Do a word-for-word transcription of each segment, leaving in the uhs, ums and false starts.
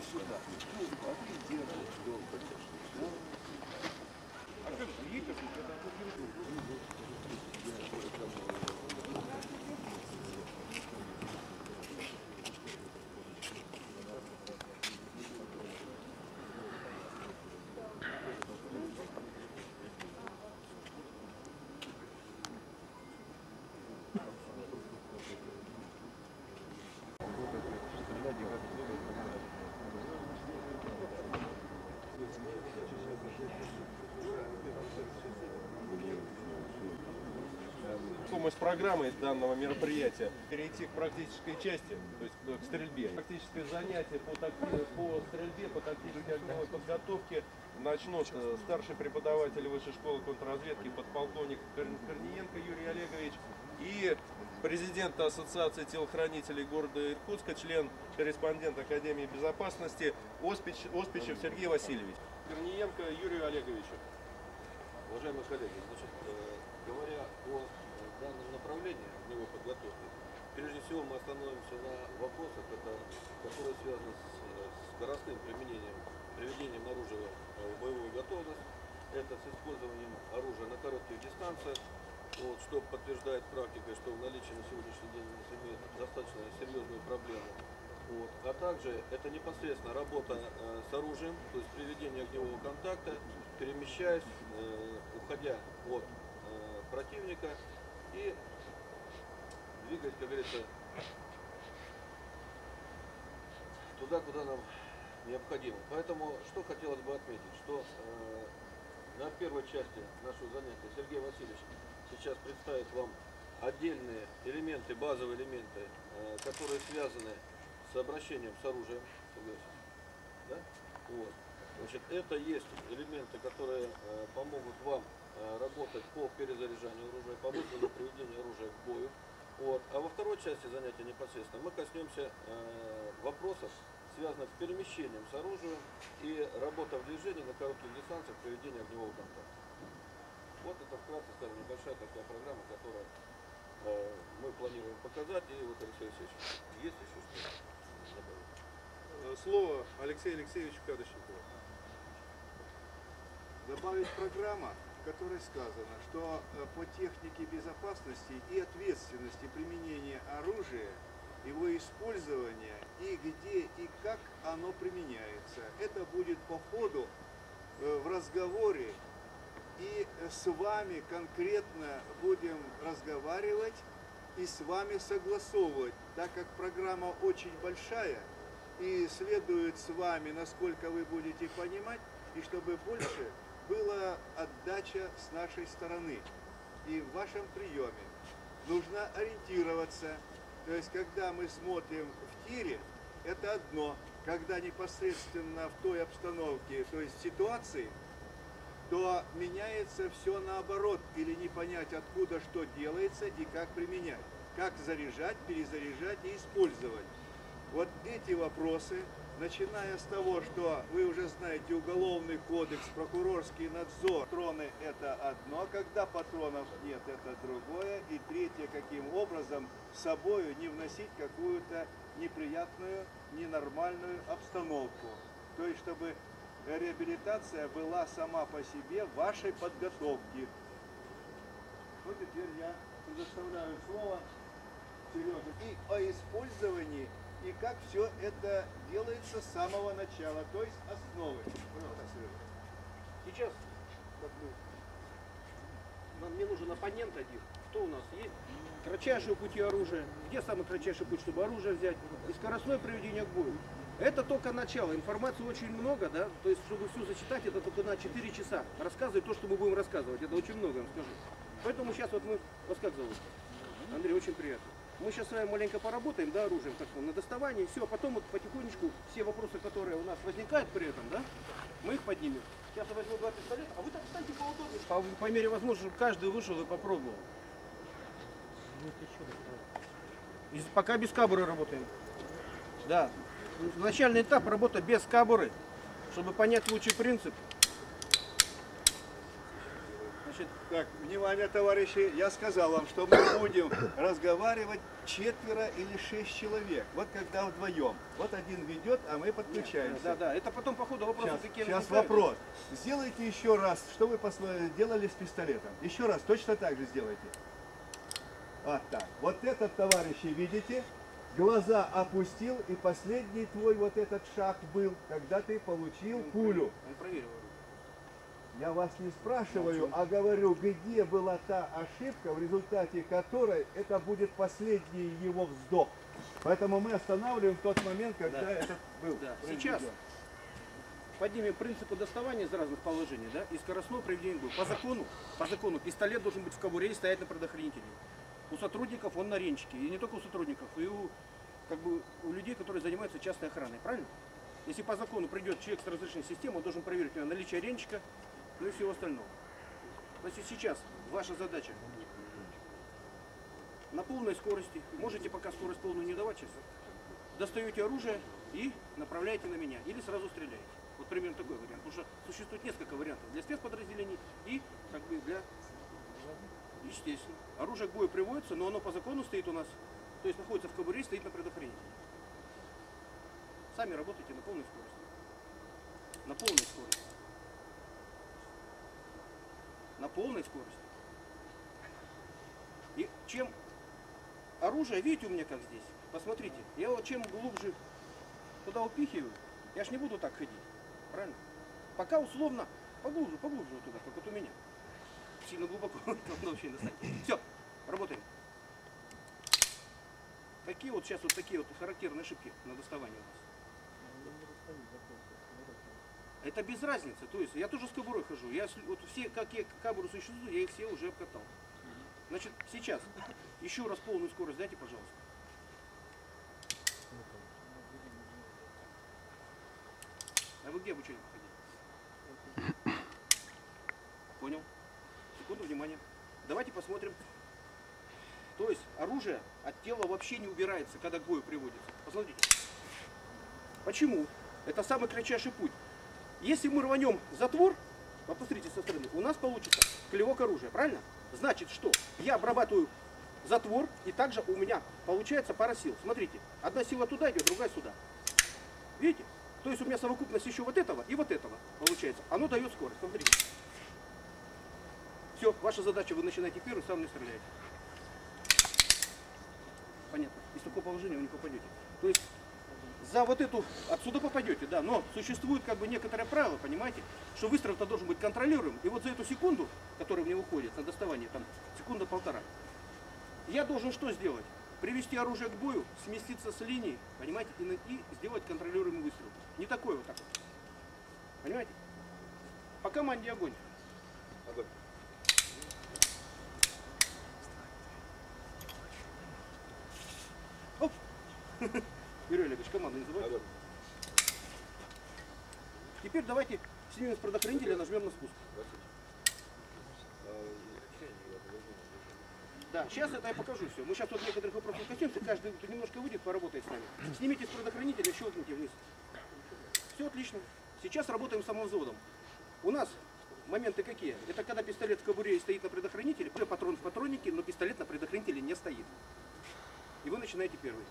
сюда. Ну, а ты делаешь долго. А как же ехать, когда с программой данного мероприятия перейти к практической части, то есть к стрельбе. Практическое занятие по, по стрельбе, по тактической огневой подготовке начнут старший преподаватель Высшей школы контрразведки подполковник Корниенко Юрий Олегович и президент Ассоциации телохранителей города Иркутска, член, корреспондент Академии безопасности Оспич, Оспичев Сергей Васильевич. Корниенко Юрию Олеговичу. Уважаемые коллеги, значит, говоря о данном направлении огневой подготовки, прежде всего мы остановимся на вопросах, это, которые связаны с, с скоростным применением, приведением оружия в боевую готовность, это с использованием оружия на коротких дистанциях, вот, что подтверждает практика, что в наличии на сегодняшний день имеет достаточно серьезную проблему. Вот. А также это непосредственно работа э, с оружием, то есть приведение огневого контакта, перемещаясь, э, уходя от э, противника и двигаясь, как говорится, туда, куда нам необходимо. Поэтому что хотелось бы отметить, что э, на первой части нашего занятия Сергей Васильевич сейчас представит вам отдельные элементы, базовые элементы, э, которые связаны с обращением с оружием. Да? Вот. Значит, это есть элементы, которые э, помогут вам э, работать по перезаряжанию оружия, по быстрому приведению оружия к бою. Вот. А во второй части занятия непосредственно мы коснемся э, вопросов, связанных с перемещением с оружием и работа в движении на коротких дистанциях, приведения огневого контакта. Вот это вкратце, скажем, небольшая такая программа, которую э, мы планируем показать. И вот, Алексей Алексеевич, есть еще что-то? Слово Алексею Алексеевичу Кадыщенкову. Добавить программа, в которой сказано, что по технике безопасности и ответственности применения оружия, его использования и где и как оно применяется. Это будет по ходу в разговоре, и с вами конкретно будем разговаривать и с вами согласовывать, так как программа очень большая, и следует с вами, насколько вы будете понимать, и чтобы больше была отдача с нашей стороны. И в вашем приеме нужно ориентироваться. То есть, когда мы смотрим в тире, это одно. Когда непосредственно в той обстановке, то есть ситуации, то меняется все наоборот. Или не понять, откуда что делается и как применять. Как заряжать, перезаряжать и использовать. Вот эти вопросы, начиная с того, что вы уже знаете, уголовный кодекс, прокурорский надзор, патроны – это одно, когда патронов нет – это другое, и третье, каким образом с собой не вносить какую-то неприятную, ненормальную обстановку. То есть, чтобы реабилитация была сама по себе вашей подготовки. Вот теперь я предоставляю слово Сереже. И о использовании, и как все это делается с самого начала, то есть основы. Сейчас как бы, нам мне нужен оппонент один. Кто у нас есть? Кратчайшие пути оружия. Где самый кратчайший путь, чтобы оружие взять? И скоростное приведение к бою. Это только начало. Информации очень много, да? То есть, чтобы все зачитать, это только на четыре часа. Рассказывать то, что мы будем рассказывать. Это очень много, я вам скажу. Поэтому сейчас вот мы... Вас как зовут? Андрей, очень приятно. Мы сейчас с вами маленько поработаем, да, оружием, как на доставании, все, а потом вот потихонечку все вопросы, которые у нас возникают при этом, да, мы их поднимем. Сейчас я возьму два пистолета, а вы так встаньте поудобнее. По, по мере возможности, чтобы каждый вышел и попробовал. И пока без кабуры работаем. Да. Начальный этап работа без кабуры, чтобы понять лучший принцип. Значит, Так, внимание, товарищи, я сказал вам, что мы будем разговаривать четверо или шесть человек. Вот когда вдвоем. Вот один ведет, а мы подключаемся. да, да, это потом по ходу вопроса Сейчас, такие сейчас возникают. вопрос. Сделайте еще раз, что вы посмо- делали с пистолетом. Еще раз, точно так же сделайте. Вот так. Вот этот, товарищи, видите, глаза опустил, и последний твой вот этот шаг был, когда ты получил Он пулю. Он проверил. Я вас не спрашиваю, а говорю, где была та ошибка, в результате которой это будет последний его вздох. Поэтому мы останавливаем тот момент, когда Да. этот был. Да. произведен. Сейчас поднимем принципы доставания из разных положений, да, и скоростного приведения боя. По закону, по закону пистолет должен быть в кобуре и стоять на предохранителе. У сотрудников он на ренчике, и не только у сотрудников, и у, как бы, у людей, которые занимаются частной охраной, правильно? Если по закону придет человек с разрешенной системой, он должен проверить у него наличие ренчика, ну и всего остального. Значит, сейчас ваша задача на полной скорости, можете пока скорость полную не давать сейчас, достаете оружие и направляете на меня, или сразу стреляете. Вот примерно такой вариант, потому что существует несколько вариантов для спецподразделений и как бы для, естественно, оружие к бою приводится, но оно по закону стоит у нас, то есть находится в кобуре и стоит на предохранителе. Сами работайте на полной скорости. На полной скорости. На полной скорости. И чем оружие, видите у меня как здесь, посмотрите, я вот чем глубже туда упихиваю, я ж не буду так ходить, правильно? Пока условно поглубже, поглубже вот туда, как вот у меня. Сильно глубоко, вообще не достанет. Все, работаем. Какие вот сейчас вот такие вот характерные ошибки на доставании у нас? Это без разницы, то есть я тоже с кобурой хожу, я с- вот все, какие кобуры существуют, я их все уже обкатал. Значит, сейчас еще раз полную скорость дайте, пожалуйста. А вы где обучение проходили? Понял. Секунду, внимание. Давайте посмотрим. То есть оружие от тела вообще не убирается, когда к бою приводится. Посмотрите. Почему? Это самый кратчайший путь. Если мы рванем затвор, вот посмотрите со стороны, у нас получится клевок оружия, правильно? Значит, что я обрабатываю затвор, и также у меня получается пара сил. Смотрите, одна сила туда идет, другая сюда. Видите? То есть у меня совокупность еще вот этого и вот этого получается. Оно дает скорость. Смотрите. Все, ваша задача, вы начинаете первый, сам не стреляете. Понятно. Из такого положения вы не попадете. То есть за вот эту, отсюда попадете, да, но существует как бы некоторые правила, понимаете, что выстрел-то должен быть контролируем, и вот за эту секунду, которая мне уходит на доставание, там, секунда-полтора, я должен что сделать? Привести оружие к бою, сместиться с линии, понимаете, и, на- и сделать контролируемый выстрел. Не такой вот так вот. Понимаете? По команде огонь. Огонь. Оп! Юрий Олегович, команду не забывайте. Огонь. Теперь давайте снимем с предохранителя, нажмем на спуск. Да, сейчас это я покажу все. Мы сейчас вот некоторых вопросов коснемся, каждый тут немножко выйдет, поработает с нами. Снимите с предохранителя, щелкните вниз. Все отлично. Сейчас работаем с самовзводом. У нас моменты какие? Это когда пистолет в кобуре и стоит на предохранителе, уже патрон в патроннике, но пистолет на предохранителе не стоит. И вы начинаете первый.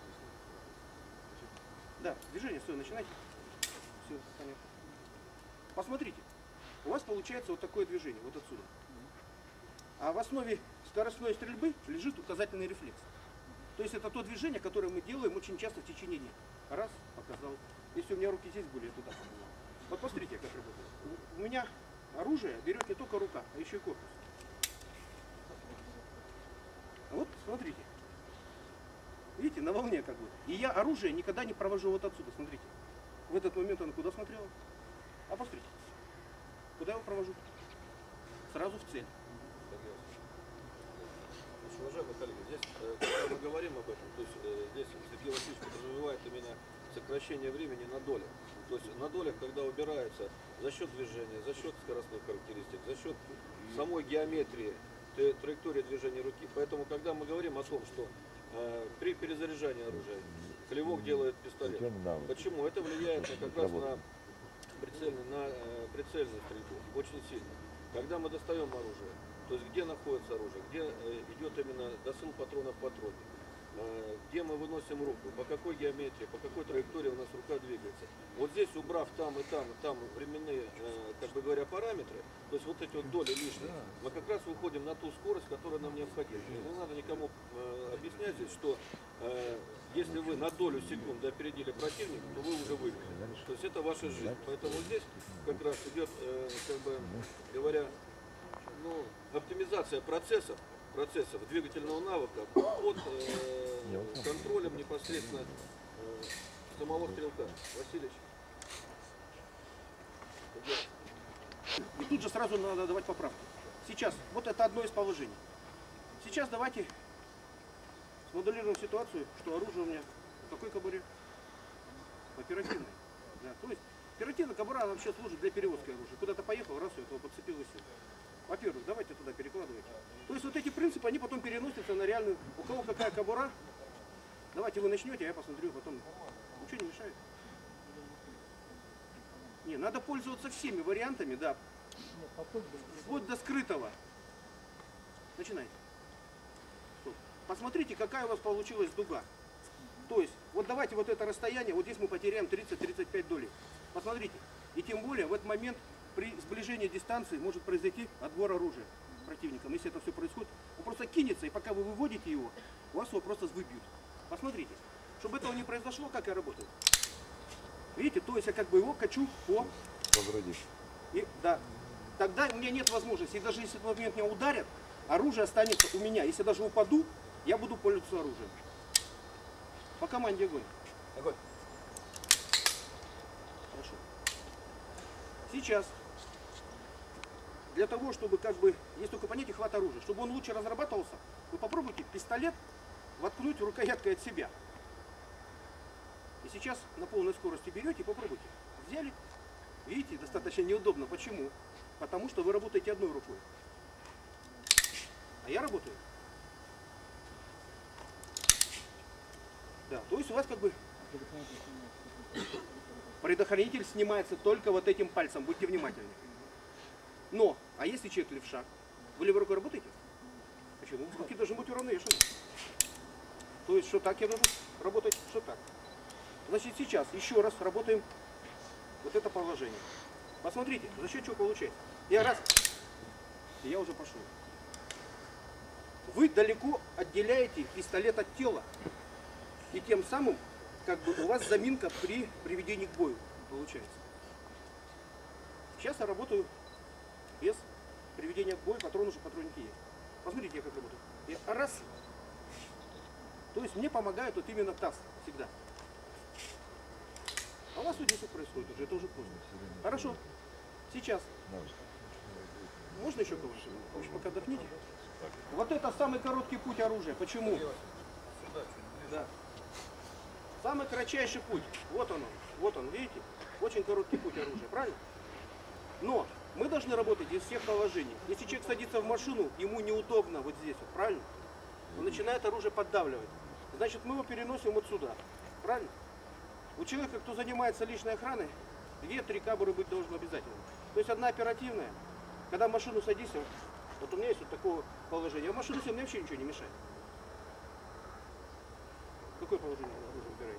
Да, движение, все, начинайте. Все, понятно. Посмотрите, у вас получается вот такое движение, вот отсюда. А в основе скоростной стрельбы лежит указательный рефлекс. То есть это то движение, которое мы делаем очень часто в течение дня. Раз, показал. Если у меня руки здесь были, я туда показал. Вот посмотрите, как работает. У меня оружие берет не только рука, а еще и корпус. Вот, смотрите. Видите, на волне как бы. И я оружие никогда не провожу вот отсюда, смотрите. В этот момент оно куда смотрело? А посмотрите. Куда я его провожу? Сразу в цель. Значит, уважаемые коллеги, здесь, э, когда мы говорим об этом, то есть э, здесь Сергей Васильевич подразумевает именно сокращение времени на долях. То есть на долях, когда убирается за счет движения, за счет скоростных характеристик, за счет самой геометрии, т- траектории движения руки. Поэтому, когда мы говорим о том, что э, при перезаряжании оружия клевок делает пистолет, почему? Это влияет на, как раз на, прицельный, на э, прицельную стрельбу очень сильно. Когда мы достаем оружие, То есть где находится оружие, где э, идет именно досыл патронов в патроне, э, где мы выносим руку, по какой геометрии, по какой траектории у нас рука двигается. Вот здесь, убрав там и там, и там временные, э, как бы говоря, параметры, то есть вот эти вот доли лишние, мы как раз выходим на ту скорость, которая нам необходима. И не надо никому э, объяснять здесь, что э, если вы на долю секунды опередили противника, то вы уже выиграли. То есть это ваша жизнь. Поэтому здесь как раз идет, э, как бы говоря, ну, оптимизация процессов, процессов двигательного навыка под э, контролем непосредственно э, самого стрелка. Васильевич. И тут же сразу надо давать поправку. Сейчас, вот это одно из положений. Сейчас давайте смоделируем ситуацию, что оружие у меня в какой кобуре? Оперативной. Да, то есть оперативная кобура вообще служит для перевозки оружия. Куда-то поехал, раз, этого подцепил и все. Во-первых, давайте туда перекладывать. То есть вот эти принципы, они потом переносятся на реальную. У кого какая кобура, давайте вы начнете, а я посмотрю потом. Ничего не мешает. Не, надо пользоваться всеми вариантами, да. Вплоть до скрытого. Начинайте. Стоп. Посмотрите, какая у вас получилась дуга. То есть, вот давайте вот это расстояние, вот здесь мы потеряем тридцать-тридцать пять долей. Посмотрите. И тем более в этот момент при сближении дистанции может произойти отбор оружия противником. Если это все происходит, он просто кинется, и пока вы выводите его, у вас его просто выбьют. Посмотрите. Чтобы этого не произошло, как я работаю. Видите, то есть я как бы его качу по... И, да. Тогда у меня нет возможности. И даже если в этот момент меня ударят, оружие останется у меня. Если я даже упаду, я буду пользоваться оружием. По команде огонь. Огонь. Хорошо. Сейчас, для того, чтобы как бы, есть только понятие хват оружия, чтобы он лучше разрабатывался, вы попробуйте пистолет воткнуть рукояткой от себя. И сейчас на полной скорости берете и попробуйте. Взяли. Видите, достаточно неудобно. Почему? Потому что вы работаете одной рукой. А я работаю. Да, то есть у вас как бы предохранитель снимается только вот этим пальцем. Будьте внимательны. Но, а если человек левша, вы левой рукой работаете? Почему? Руки должны быть уравновешены. То есть, что так я должен работать, что так. Значит, сейчас еще раз работаем вот это положение. Посмотрите, за счет чего получается. Я раз, и я уже пошел. Вы далеко отделяете пистолет от тела. И тем самым, как бы, у вас заминка при приведении к бою получается. Сейчас я работаю без приведения к бою, патрон уже в патроннике есть. Посмотрите, я как работаю. Я раз. То есть мне помогает вот именно таз всегда. А у вас вот здесь вот происходит уже, это уже поздно. Хорошо. Сейчас. Можно еще кого-то? Пока отдохните. Вот это самый короткий путь оружия. Почему? Да. Самый кратчайший путь. Вот он, вот он, видите? Очень короткий путь оружия, правильно? Но мы должны работать из всех положений. Если человек садится в машину, ему неудобно вот здесь, вот, правильно? Он начинает оружие поддавливать. Значит, мы его переносим вот сюда. Правильно? У человека, кто занимается личной охраной, две-три кабуры быть должно обязательно. То есть одна оперативная. Когда в машину садишься, вот у меня есть вот такое положение. А в машину себе мне вообще ничего не мешает. Какое положение оружия выбираете?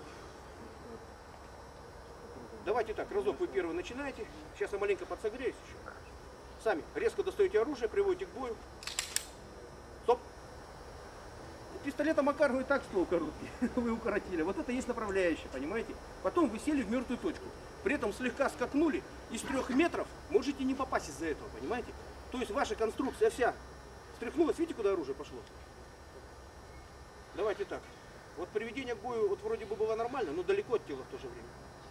Давайте так, разок вы первый начинаете. Сейчас я маленько подсогреюсь еще. Сами резко достаете оружие, приводите к бою. Стоп. Пистолета Макарова и так ствол короткий. Вы укоротили. Вот это есть направляющая, понимаете? Потом вы сели в мертвую точку. При этом слегка скакнули. Из трех метров можете не попасть из-за этого, понимаете? То есть ваша конструкция вся встряхнулась. Видите, куда оружие пошло? Давайте так. Вот приведение к бою вот вроде бы было нормально, но далеко от тела в то же время.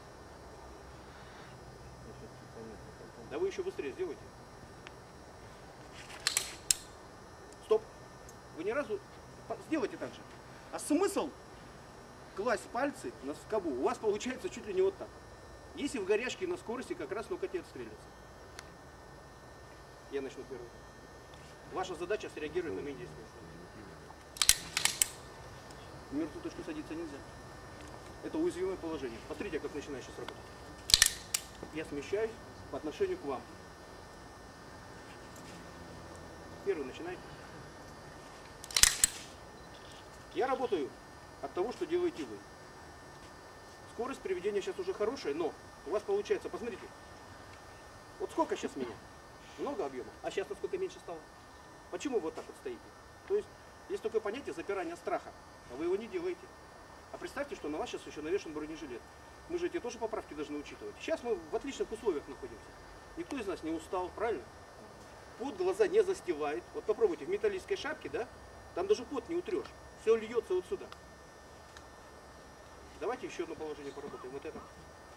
Да вы еще быстрее сделайте. Стоп. Вы ни разу... Сделайте так же. А смысл класть пальцы на скобу у вас получается чуть ли не вот так. Если в горячке на скорости как раз ну-ка тебе отстрелится. Я начну первым. Ваша задача среагировать на мои действия. В мертвую точку садиться нельзя. Это уязвимое положение. Посмотрите, как начинаю сейчас работать. Я смещаюсь по отношению к вам. первый начинаете. Я работаю от того, что делаете вы. Скорость приведения сейчас уже хорошая, но у вас получается, посмотрите, вот сколько сейчас меня? Много объема, а сейчас насколько меньше стало? Почему вот так вот стоите? То есть есть такое понятие запирания страха, а вы его не делаете. А представьте, что на вас сейчас еще навешен бронежилет. Мы же эти тоже поправки должны учитывать. Сейчас мы в отличных условиях находимся. Никто из нас не устал, правильно? Пот глаза не застилает. Вот попробуйте в металлической шапке, да? Там даже пот не утрешь. Все льется вот сюда. Давайте еще одно положение поработаем. Вот это.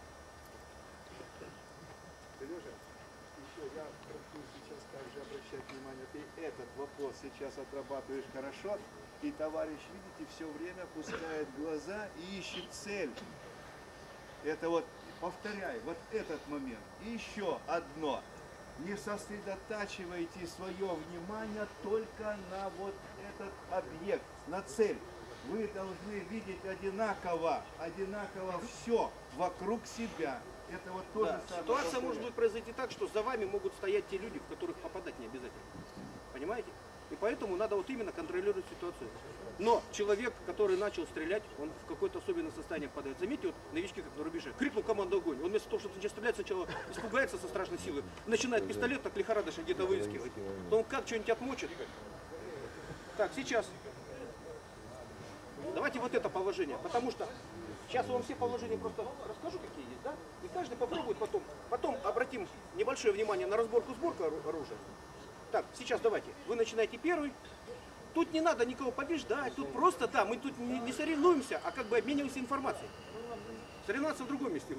Сережа, еще я прошу сейчас также обращать внимание, ты этот вопрос сейчас отрабатываешь хорошо, и товарищ, видите, все время опускает глаза и ищет цель. Это вот, повторяй, вот этот момент. И еще одно. Не сосредотачивайте свое внимание только на вот этот объект, на цель. Вы должны видеть одинаково, одинаково все вокруг себя. Это вот тоже Да. самое Ситуация повторяю. может быть произойти так, что за вами могут стоять те люди, в которых попадать не обязательно. Понимаете? И поэтому надо вот именно контролировать ситуацию. Но человек, который начал стрелять, он в какое-то особенное состояние впадает. Заметьте, вот новички как на рубеже, крикнул команду огонь. Он вместо того, чтобы начать стрелять, сначала испугается со страшной силы, начинает пистолет так лихорадочно где-то выискивать. Потом как что-нибудь отмочит. Так, сейчас. Давайте вот это положение, потому что сейчас я вам все положения просто расскажу, какие есть, да? И каждый попробует потом. Потом обратим небольшое внимание на разборку-сборку оружия. Так, сейчас давайте. Вы начинаете первый. Тут не надо никого побеждать, тут просто, да, мы тут не, не соревнуемся, а как бы обмениваемся информацией. Соревноваться в другом месте.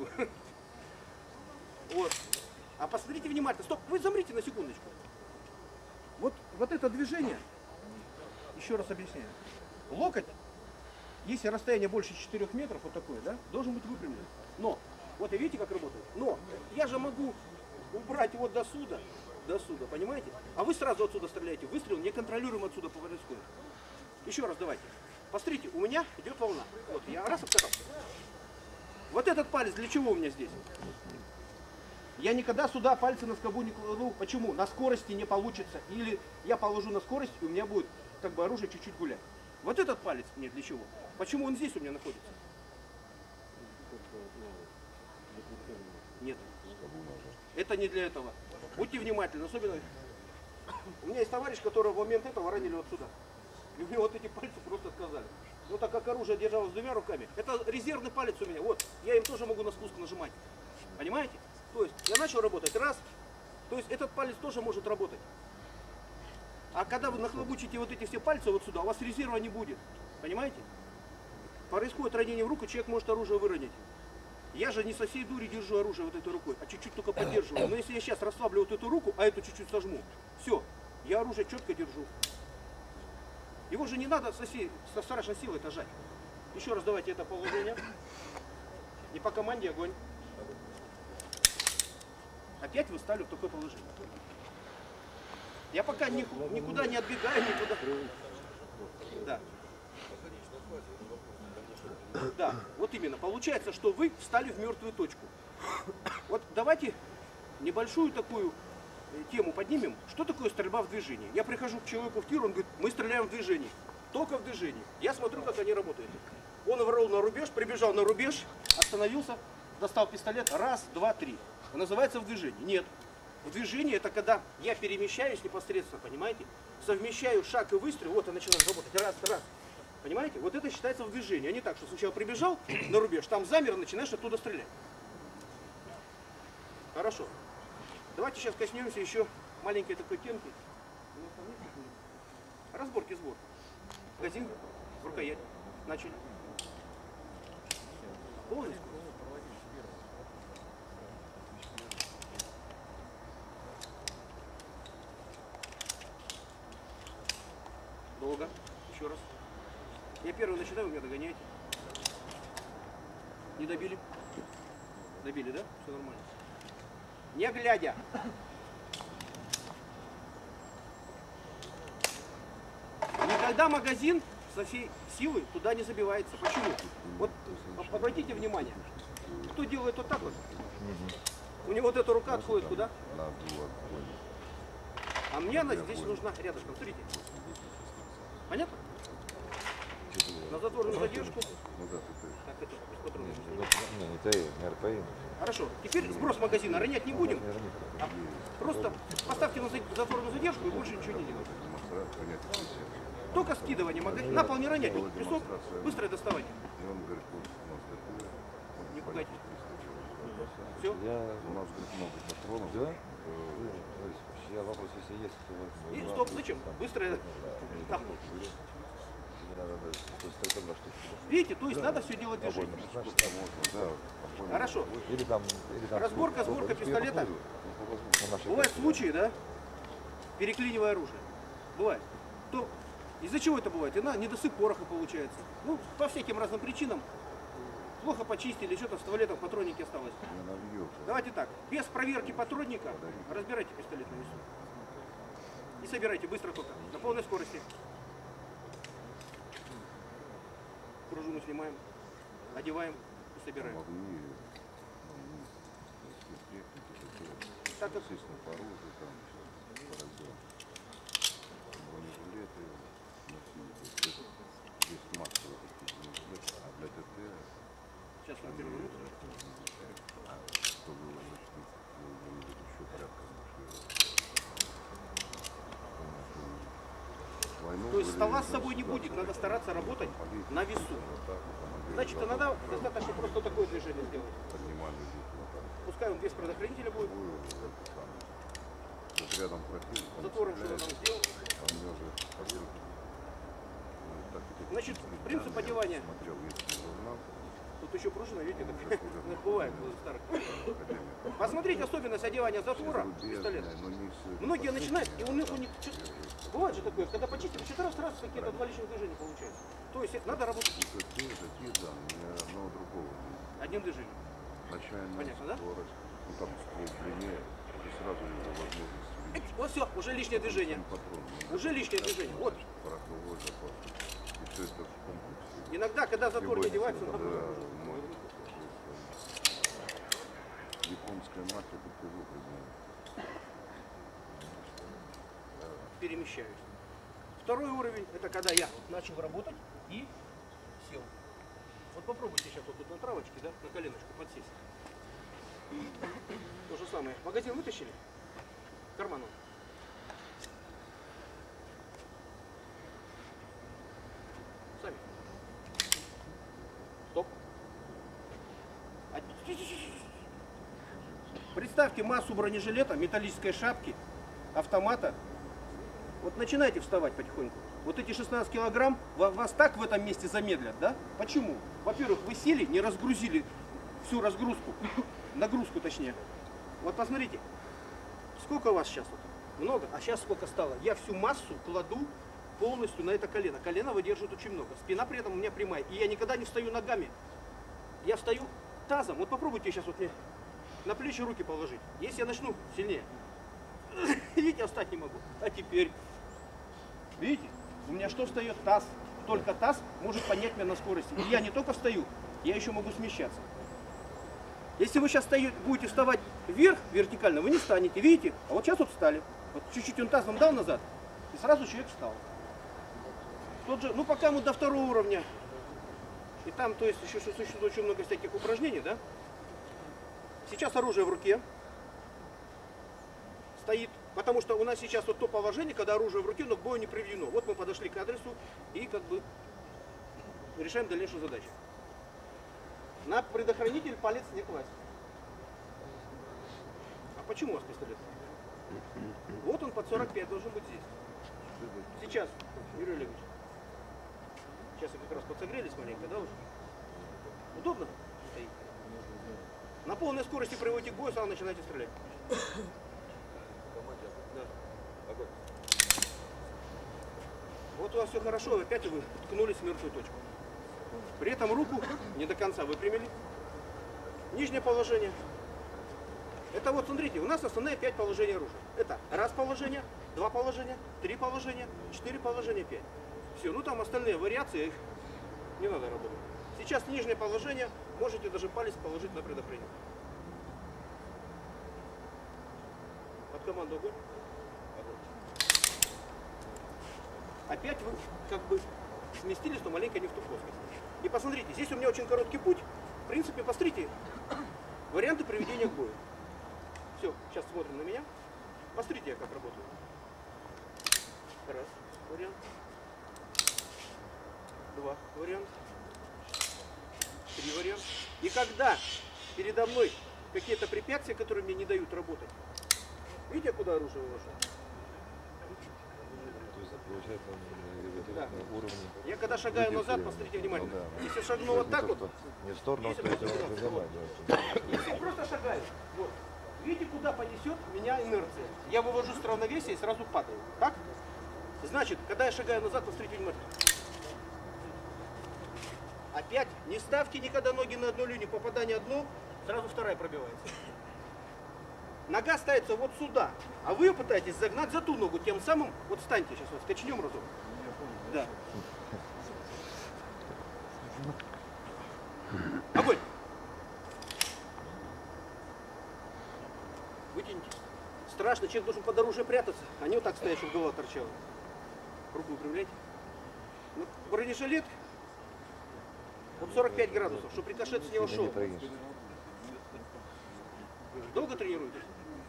Вот. А посмотрите внимательно. Стоп, вы замрите на секундочку. Вот, вот это движение, еще раз объясняю. Локоть, если расстояние больше четырёх метров, вот такое, да, должен быть выпрямлен. Но, вот и видите, как работает? Но я же могу убрать вот до сюда, до сюда, понимаете? А вы сразу отсюда стреляете. Выстрел не контролируем отсюда по происходит. Еще раз давайте. Посмотрите, у меня идет волна. Вот, я раз обкатал. Вот этот палец для чего у меня здесь? Я никогда сюда пальцы на скобу не кладу. Почему? На скорости не получится. Или я положу на скорость, и у меня будет как бы оружие чуть-чуть гулять. Вот этот палец мне для чего? Почему он здесь у меня находится? Нет. Это не для этого. Будьте внимательны, особенно... У меня есть товарищ, которого в момент этого ранили вот сюда. И у него вот эти пальцы просто отказали. Ну так как оружие держалось двумя руками, это резервный палец у меня. Вот, я им тоже могу на спуск нажимать. Понимаете? То есть я начал работать раз, то есть этот палец тоже может работать. А когда вы нахлобучите вот эти все пальцы вот сюда, у вас резерва не будет. Понимаете? Происходит ранение в руку, человек может оружие выронить. Я же не со всей дури держу оружие вот этой рукой, а чуть-чуть только поддерживаю. Но если я сейчас расслаблю вот эту руку, а эту чуть-чуть сожму, все, я оружие четко держу. Его же не надо со, всей, со страшной силой жать. Еще раз давайте это положение. И по команде огонь. Опять вы ставлю в такое положение. Я пока ни, никуда не отбегаю, никуда. Да. Да, вот именно. Получается, что вы встали в мертвую точку. Вот давайте небольшую такую тему поднимем. Что такое стрельба в движении? Я прихожу к человеку в тир, он говорит, мы стреляем в движении. Только в движении. Я смотрю, как они работают. Он ворвал на рубеж, прибежал на рубеж, остановился, достал пистолет. Раз, два, три. Он называется в движении. Нет. В движении это когда я перемещаюсь непосредственно, понимаете? Совмещаю шаг и выстрел, вот я начинаю работать. Раз, раз. Понимаете? Вот это считается в движении. А не так, что сначала прибежал на рубеж, там замер, начинаешь оттуда стрелять. Хорошо. Давайте сейчас коснемся еще маленькой такой темки. Разборки сбор. Магазин, рукоять. Начали. Полностью. Долго. Еще раз. Я первый начинаю, вы меня догоняете. Не добили? Добили, да? Все нормально. Не глядя. Никогда магазин со всей силы туда не забивается. Почему? Вот обратите внимание. Кто делает вот так вот? У него вот эта рука отходит куда? А мне она здесь нужна рядышком. Смотрите. Понятно? На затворную задержку. Так, это, беспатронный. Хорошо. Теперь сброс магазина ронять не будем. А просто поставьте на затворную задержку и больше ничего не делайте. Только скидывание магазина. На пол не ронять. Вот песок, быстрое доставание. Не пугайтесь. Все? Я, у нас говорит, много патронов. Да? Я вопрос, если есть, то... И стоп, зачем? Быстрое. Там. Видите, то есть надо все делать движением. Хорошо. Или там, или там Разборка, сборка пистолета. Бывают случаи, да? Переклинивая оружие. Бывает. То из-за чего это бывает? И на недосып пороха получается. Ну, по всяким разным причинам. Плохо почистили, что-то с туалетом патронники осталось. Давайте так, без проверки патронника разбирайте пистолет на весу. И собирайте быстро только, на полной скорости. Пружину снимаем, одеваем и собираем. Так как... Сейчас на первую минуту. То есть стола с собой не будет, надо стараться работать на весу. Значит, иногда достаточно просто такое движение сделать. Пускай он без предохранителя будет. Затвором что он сделал. Значит, принцип одевания. Тут еще пружина, видите, так бывает в старых. Посмотрите особенность одевания затвора пистолета. Многие начинают, и у них, у них бывает же такое, когда почистили, еще раз, раз какие-то два лишних движения получается. То есть надо работать одним движением. Понятно, да? Вот все, уже лишнее движение. Уже лишнее движение. Вот. Иногда, когда затвор не одевается, он такой. Японская мафия, перемещаюсь. Второй уровень, это когда я начал работать и сел. Вот попробуйте сейчас вот тут на травочке, да, на коленочку подсесть. То же самое. Магазин вытащили? В карман. Сами. Стоп. Представьте массу бронежилета, металлической шапки, автомата. Вот начинайте вставать потихоньку. Вот эти шестнадцать килограмм вас так в этом месте замедлят, да? Почему? Во-первых, вы сели, не разгрузили всю разгрузку, нагрузку точнее. Вот посмотрите, сколько у вас сейчас? Вот? Много, а сейчас сколько стало? Я всю массу кладу полностью на это колено. Колено выдерживает очень много. Спина при этом у меня прямая. И я никогда не встаю ногами. Я встаю тазом. Вот попробуйте сейчас вот мне на плечи руки положить. Если я начну сильнее, видите, я встать не могу. А теперь, видите, у меня что встает? Таз. Только таз может поднять меня на скорости. И я не только встаю, я еще могу смещаться. Если вы сейчас стоите, будете вставать вверх, вертикально, вы не встанете, видите? А вот сейчас вот встали. Вот чуть-чуть он тазом дал назад, и сразу человек встал. Тот же, ну пока мы до второго уровня, и там, то есть, еще существует очень много всяких упражнений, да? Сейчас оружие в руке стоит, потому что у нас сейчас вот то положение, когда оружие в руке, но к бою не приведено. Вот мы подошли к адресу и как бы решаем дальнейшую задачу. На предохранитель палец не класть. А почему у вас пистолет? Вот он под сорок пять должен быть здесь. Сейчас, Юрий Олегович. Сейчас вы как раз подсогрелись маленько, да, уже? Удобно стоит? На полной скорости приводите к бою, сразу начинаете стрелять. Да. Вот у вас все хорошо, опять вы ткнулись в мертвую точку. При этом руку не до конца выпрямили. Нижнее положение. Это вот, смотрите, у нас основные пять положений оружия. Это раз положение, два положения, три положения, четыре положения, пять. Все, ну там остальные вариации, их не надо работать. Сейчас нижнее положение, можете даже палец положить на предохранитель. Под команду огонь. опять вы как бы сместились, но маленько не в ту плоскость. И посмотрите, здесь у меня очень короткий путь. В принципе, посмотрите, варианты приведения к бою. Все, сейчас смотрим на меня. Посмотрите, я как работаю. Раз, вариант. Два, вариант. Три, вариант. И когда передо мной какие-то препятствия, которые мне не дают работать, видите, куда оружие вывожу? То есть получается он Да. на уровне. Я когда шагаю назад, посмотрите внимательно. Ну, да. Если шагну вот так вот, Не в сторону, Если то есть просто он вот. прижимает, да. если просто шагаю, вот, видите, куда понесет меня инерция? Я вывожу с равновесия и сразу падаю. Так? Значит, когда я шагаю назад, посмотрите внимательно. Опять не ставьте никогда ноги на одну линию, попадание одно, сразу вторая пробивается. Нога ставится вот сюда, а вы ее пытаетесь загнать за ту ногу, тем самым, вот встаньте, сейчас вот скачнем разок. Да. Огонь! Вытяните. Страшно, человек должен под оружие прятаться, а не вот так стоять, чтобы голова торчала. Руку выпрямляйте. Ну, бронежилет вот сорок пять градусов, чтобы рикошет с него Ты не шел. прыгнешь. Долго тренируетесь?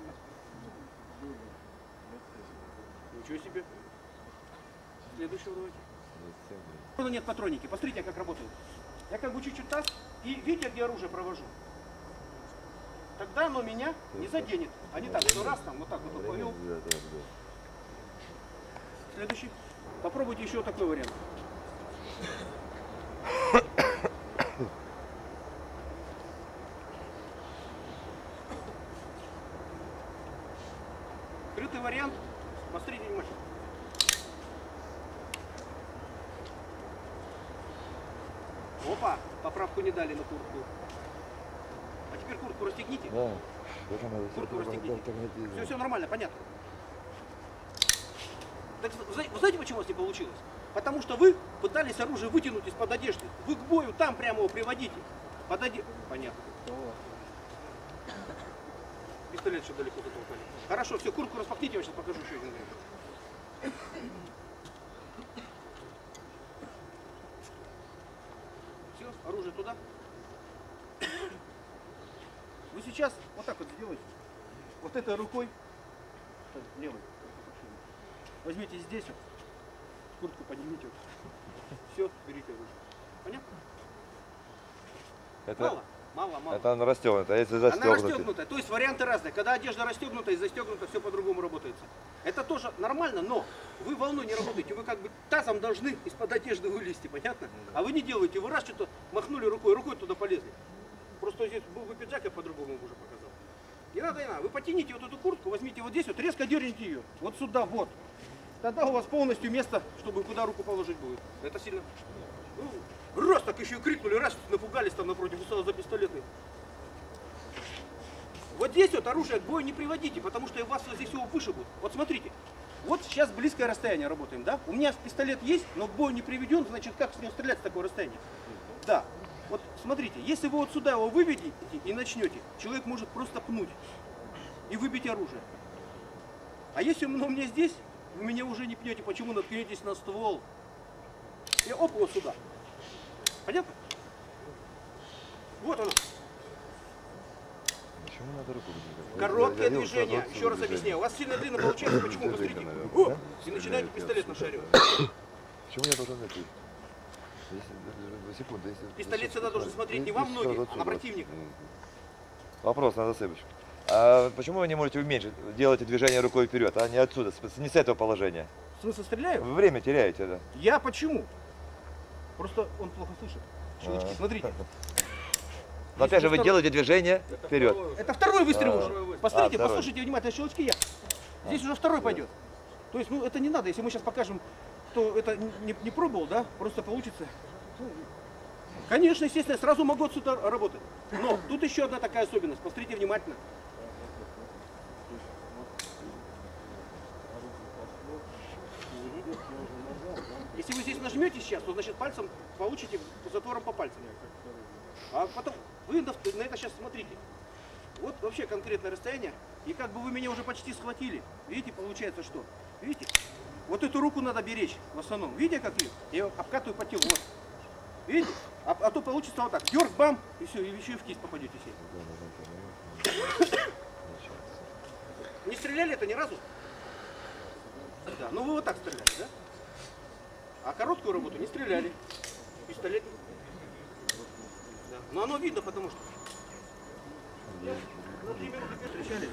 Ничего себе. Следующего давайте. Ну, нет патроники. Посмотрите, как работает. Я как бы чуть-чуть таз, и видите, где оружие провожу. Тогда оно меня не заденет. А не так, что раз там, вот так вот повел. Да, да, да. Следующий. Попробуйте еще такой вариант. Скрытый вариант. Посмотрите внимательно. Опа, поправку не дали на куртку. А теперь куртку расстегните. Да. Это надо Куртку всё расстегните. автоматизировать. Все, все нормально, понятно. Так, вы знаете- вы знаете, почему у вас не получилось? Потому что вы пытались оружие вытянуть из-под одежды. Вы к бою там прямо его приводите. Под оде... Понятно. Пистолет еще далеко затолкали. Хорошо, все, куртку распахните, я сейчас покажу еще один вариант. Все, оружие туда. Вы сейчас вот так вот сделаете. Вот этой рукой, так, левой, возьмите здесь вот, куртку поднимите. Вот. Все, берите оружие. Понятно? Это, Мало, мало, мало. это она расстегнута, а если Она застегнута? расстегнутая, то есть варианты разные. Когда одежда расстегнута и застегнута, все по-другому работает. Это тоже нормально, но вы волной не работаете, вы как бы тазом должны из-под одежды вылезти, понятно? А вы не делаете, вы раз что-то махнули рукой, рукой туда полезли. Просто здесь был бы пиджак, я по-другому уже показал. Не надо, не надо, вы потяните вот эту куртку, возьмите вот здесь, вот резко дерните ее, вот сюда, вот. Тогда у вас полностью место, чтобы куда руку положить будет. Это сильно. Ну, раз, так еще и крикнули, раз, напугались там напротив, сразу за пистолетный. Вот здесь вот оружие к бою не приводите, потому что у вас вот здесь его вышибут. Вот смотрите, вот сейчас близкое расстояние работаем, да? У меня пистолет есть, но к бою не приведен, значит, как с ним стрелять с такого расстояния? Да. Вот смотрите, если вы вот сюда его выведете и начнете, человек может просто пнуть и выбить оружие. А если он у меня здесь, вы меня уже не пнете, почему наткнетесь на ствол? И оп, вот сюда. Понятно? Вот оно. Почему надо руку выдвигать? Короткое Я видел, движение. короткое Еще раз движение. объясняю. У вас сильно длинно получается, почему? Посмотрите. Наверное, О, да? и начинаете пистолет нашаривать. Почему я должен найти? Если, за секунду, если... Пистолет всегда должен смотреть не Если вам ноги, сразу а отсюда. на противника. Вопрос на засыпочку. А почему вы не можете уменьшить, делаете движение рукой вперед, а не отсюда, с- не с этого положения? В смысле, стреляю? Вы время теряете, да? Я почему? Просто он плохо слышит. Щелчки, А. смотрите. Но опять же, вы второй- делаете движение вперед. Это второй выстрел А. уже. Посмотрите, А, второй. послушайте внимательно щелчки. Я. Здесь уже второй пойдет. То есть, ну это не надо. Если мы сейчас покажем, кто это не, не пробовал, да, просто получится. Ну, конечно, естественно, я сразу могу отсюда работать. Но тут еще одна такая особенность. Посмотрите внимательно. Если вы здесь нажмете сейчас, то значит пальцем получите затвором по пальцам. А потом вы на, на это сейчас смотрите. Вот вообще конкретное расстояние. И как бы вы меня уже почти схватили. Видите, получается что? Видите? Вот эту руку надо беречь в основном. Видите, как я ее обкатываю по телу. Вот. Видите? А, а то получится вот так. Дерг, бам, и все, и еще и в кисть попадете все. Не стреляли это ни разу? Да. Ну вы вот так стреляли, да? А короткую работу не стреляли. Пистолет. Да. Но оно видно, потому что. На три минуты встречали.